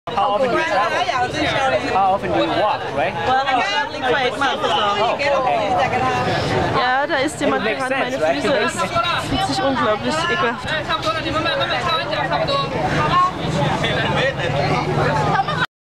How often do you travel? How often do you walk, right? Well, I'm traveling for 8 months. Oh, okay. Ja, da ist jemand dran, meine Füße. Es fühlt sich unglaublich ekelhaft.